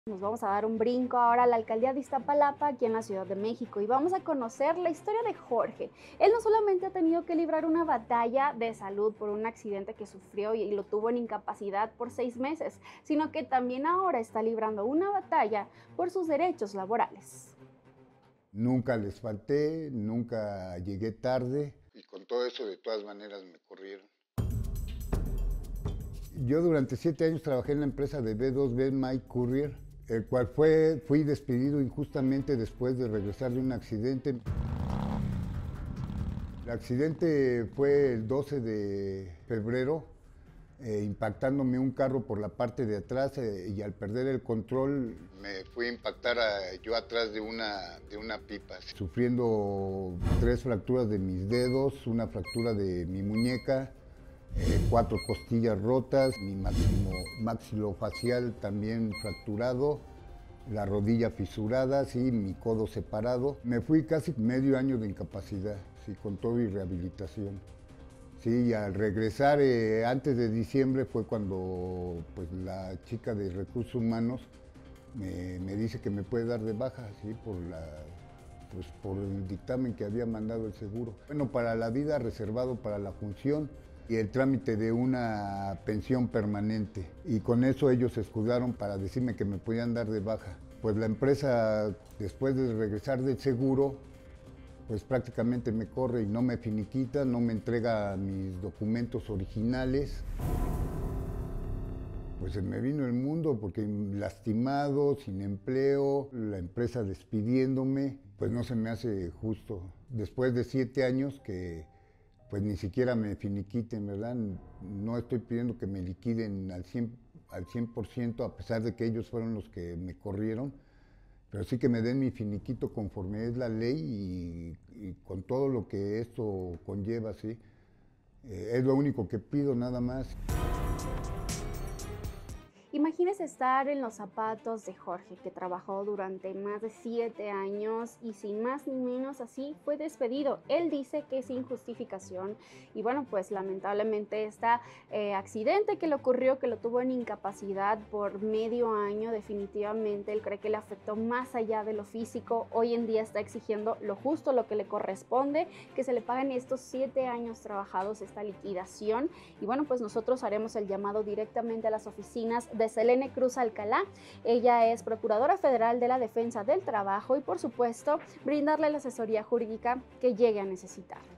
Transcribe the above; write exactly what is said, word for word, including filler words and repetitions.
Nos vamos a dar un brinco ahora a la alcaldía de Iztapalapa, aquí en la Ciudad de México, y vamos a conocer la historia de Jorge. Él no solamente ha tenido que librar una batalla de salud por un accidente que sufrió y lo tuvo en incapacidad por seis meses, sino que también ahora está librando una batalla por sus derechos laborales. Nunca les falté, nunca llegué tarde y con todo eso de todas maneras me corrieron. Yo durante siete años trabajé en la empresa de B dos B My Courier, el cual fue, fui despedido injustamente después de regresar de un accidente. El accidente fue el doce de febrero, eh, impactándome un carro por la parte de atrás eh, y al perder el control me fui a impactar a, yo atrás de una, de una pipa, sufriendo tres fracturas de mis dedos, una fractura de mi muñeca, eh, cuatro costillas rotas, mi máximo, maxilofacial también fracturado, la rodilla fisurada, sí, mi codo separado. Me fui casi medio año de incapacidad, sí, con todo y rehabilitación. Sí, y al regresar eh, antes de diciembre fue cuando pues, la chica de recursos humanos me, me dice que me puede dar de baja, sí, por, la, pues, por el dictamen que había mandado el seguro. Bueno, para la vida reservado para la función y el trámite de una pensión permanente. Y con eso ellos se escudaron para decirme que me podían dar de baja. Pues la empresa, después de regresar del seguro, pues prácticamente me corre y no me finiquita, no me entrega mis documentos originales. Pues se me vino el mundo porque lastimado, sin empleo, la empresa despidiéndome, pues no se me hace justo. Después de siete años que pues ni siquiera me finiquiten, ¿verdad? No estoy pidiendo que me liquiden al cien, al cien por ciento, a pesar de que ellos fueron los que me corrieron, pero sí que me den mi finiquito conforme es la ley y, y con todo lo que esto conlleva, ¿sí? Eh, es lo único que pido, nada más. Imagínese estar en los zapatos de Jorge, que trabajó durante más de siete años y sin más ni menos así fue despedido. Él dice que sin justificación y bueno, pues lamentablemente este eh, accidente que le ocurrió, que lo tuvo en incapacidad por medio año, definitivamente él cree que le afectó más allá de lo físico. Hoy en día está exigiendo lo justo, lo que le corresponde, que se le paguen estos siete años trabajados, esta liquidación. Y bueno, pues nosotros haremos el llamado directamente a las oficinas de Selene Cruz Alcalá. Ella es Procuradora Federal de la Defensa del Trabajo y por supuesto brindarle la asesoría jurídica que llegue a necesitar.